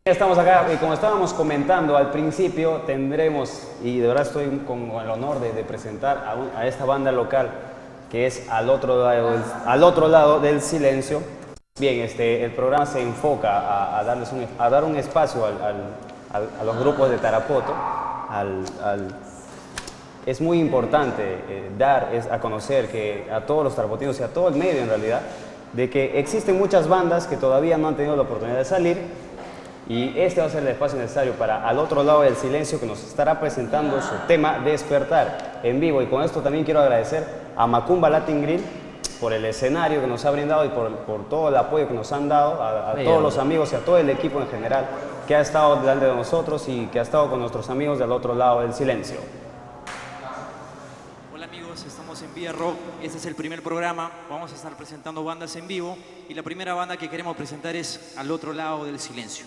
Estamos acá y como estábamos comentando al principio, tendremos, y de verdad estoy con el honor de presentar a esta banda local que es al otro lado del silencio. Bien, el programa se enfoca a dar un espacio a los grupos de Tarapoto. Es muy importante a conocer que a todos los tarapotinos y a todo el medio en realidad, de que existen muchas bandas que todavía no han tenido la oportunidad de salir. Y este va a ser el espacio necesario para Al Otro Lado del Silencio, que nos estará presentando su tema Despertar en vivo. Y con esto también quiero agradecer a Macumba Latin Grill por el escenario que nos ha brindado y por todo el apoyo que nos han dado, a todos los amigos y a todo el equipo en general que ha estado delante de nosotros y que ha estado con nuestros amigos del Otro Lado del Silencio. Hola amigos, estamos en Vía Rock. Este es el primer programa. Vamos a estar presentando bandas en vivo y la primera banda que queremos presentar es Al Otro Lado del Silencio.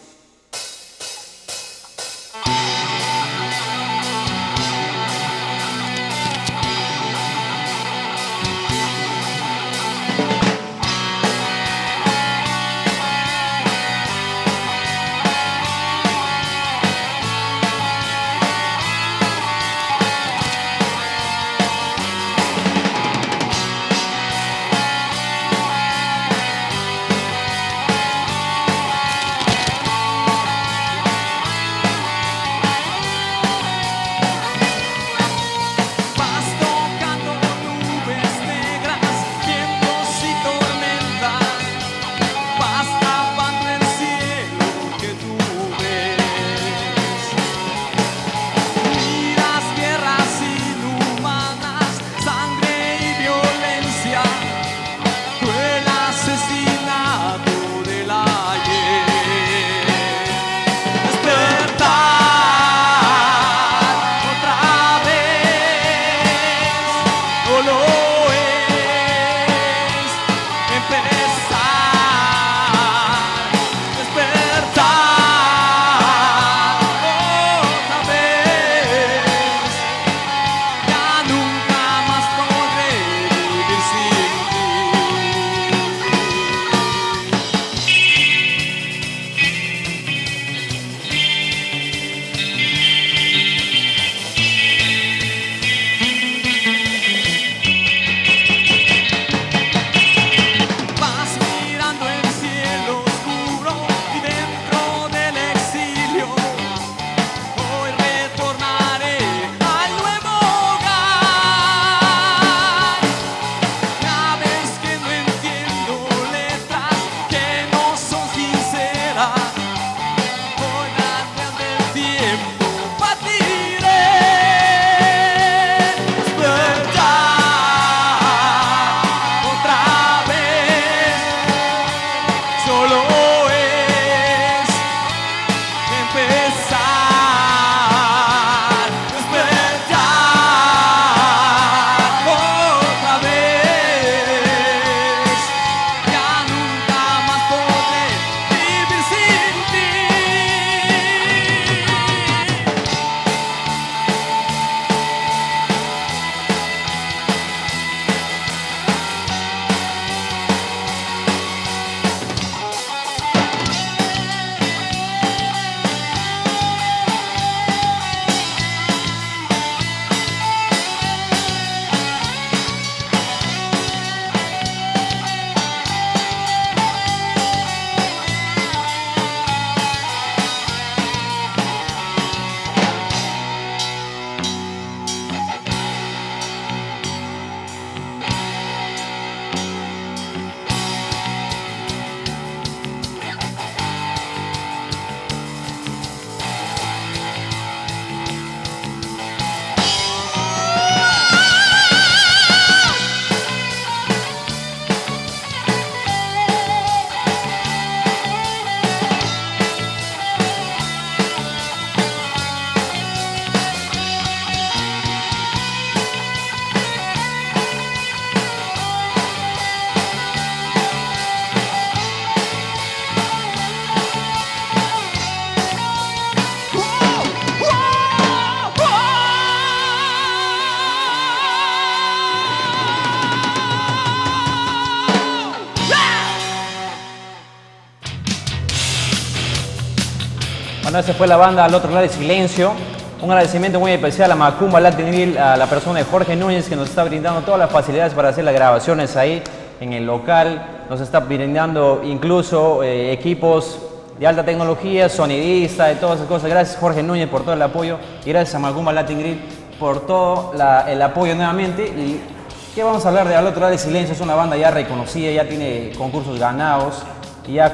Bueno, esa fue la banda Al Otro Lado del Silencio. Un agradecimiento muy especial a Macumba Latin Grill, a la persona de Jorge Núñez, que nos está brindando todas las facilidades para hacer las grabaciones ahí en el local. Nos está brindando incluso equipos de alta tecnología, sonidista, de todas esas cosas. Gracias Jorge Núñez por todo el apoyo y gracias a Macumba Latin Grill por todo el apoyo nuevamente. Y ¿qué vamos a hablar de Al Otro Lado del Silencio? Es una banda ya reconocida, ya tiene concursos ganados. Ya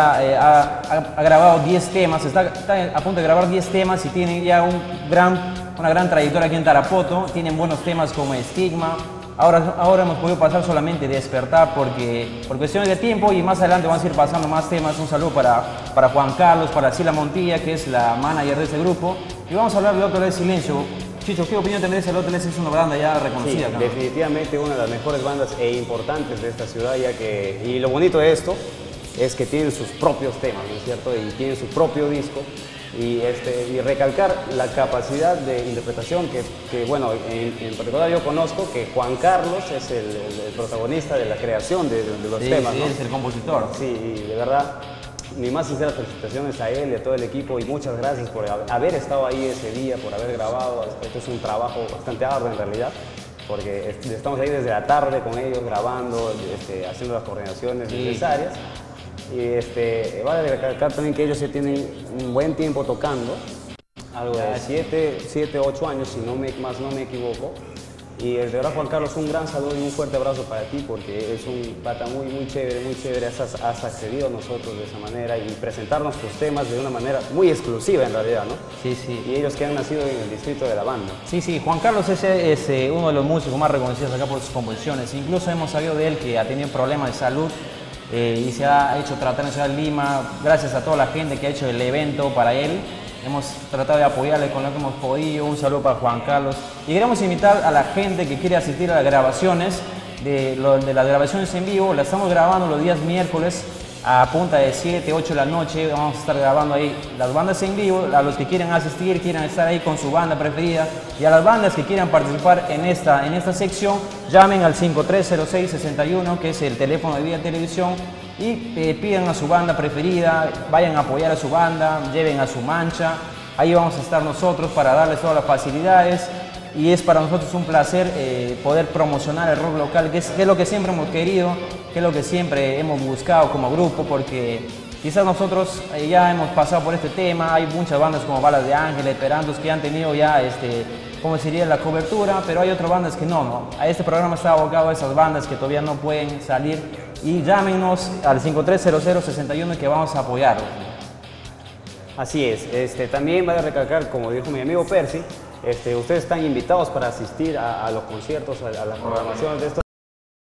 ha grabado 10 temas, está a punto de grabar 10 temas y tiene ya una gran trayectoria aquí en Tarapoto. Tienen buenos temas como Estigma. Ahora hemos podido pasar solamente Despertar por cuestiones de tiempo y más adelante vamos a ir pasando más temas. Un saludo para Juan Carlos, para Sila Montilla, que es la manager de ese grupo. Y vamos a hablar de Otro Lado del Silencio. Chicho, ¿qué opinión te merece El Otro Lado? Es una banda ya reconocida. Sí, definitivamente una de las mejores bandas e importantes de esta ciudad, y lo bonito de esto es que tienen sus propios temas, ¿no es cierto? Y tienen su propio disco. Y recalcar la capacidad de interpretación que bueno, en particular yo conozco que Juan Carlos es el protagonista de la creación de los temas, sí, ¿no? es el compositor. Sí, y de verdad, mis más sinceras felicitaciones a él y a todo el equipo y muchas gracias por haber estado ahí ese día, por haber grabado. Esto es un trabajo bastante arduo en realidad, porque estamos ahí desde la tarde con ellos grabando, haciendo las coordinaciones necesarias. Y vale recalcar también que ellos ya tienen un buen tiempo tocando, algo de 7, 8 años, si no me equivoco. Y de verdad, Juan Carlos, un gran saludo y un fuerte abrazo para ti, porque es un pata muy chévere. Has accedido a nosotros de esa manera y presentarnos tus temas de una manera muy exclusiva en realidad, ¿no? Sí, sí. Y ellos que han nacido en el distrito de la banda. Sí, sí, Juan Carlos es uno de los músicos más reconocidos acá por sus composiciones. Incluso hemos sabido de él que ha tenido problemas de salud. Y se ha hecho tratar en Ciudad de Lima, gracias a toda la gente que ha hecho el evento para él. Hemos tratado de apoyarle con lo que hemos podido. Un saludo para Juan Carlos. Y queremos invitar a la gente que quiere asistir a las grabaciones, de las grabaciones en vivo. Las estamos grabando los días miércoles a punta de 7, 8 de la noche. Vamos a estar grabando ahí las bandas en vivo. A los que quieran asistir, quieran estar ahí con su banda preferida. Y a las bandas que quieran participar en esta sección, llamen al 530661, que es el teléfono de Vía Televisión, y pidan a su banda preferida, vayan a apoyar a su banda, lleven a su mancha. Ahí vamos a estar nosotros para darles todas las facilidades. Y es para nosotros un placer poder promocionar el rock local, que es lo que siempre hemos querido, que es lo que siempre hemos buscado como grupo, porque quizás nosotros ya hemos pasado por este tema. Hay muchas bandas como Balas de Ángeles, Perandos, que han tenido ya, ¿cómo sería la cobertura? Pero hay otras bandas que no. A este programa está abocado a esas bandas que todavía no pueden salir. Y llámenos al 530061 que vamos a apoyarlos. Así es. También vale recalcar, como dijo mi amigo Percy, ustedes están invitados para asistir a los conciertos, a las programaciones de estos.